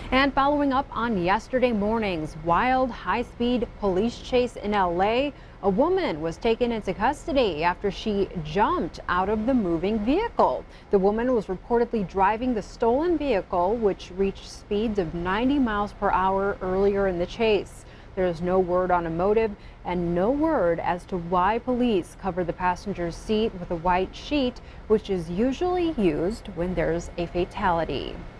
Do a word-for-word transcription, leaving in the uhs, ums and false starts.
And following up on yesterday morning's wild high-speed police chase in L A, a woman was taken into custody after she jumped out of the moving vehicle. The woman was reportedly driving the stolen vehicle, which reached speeds of ninety miles per hour earlier in the chase. There is no word on a motive and no word as to why police cover the passenger's seat with a white sheet, which is usually used when there's a fatality.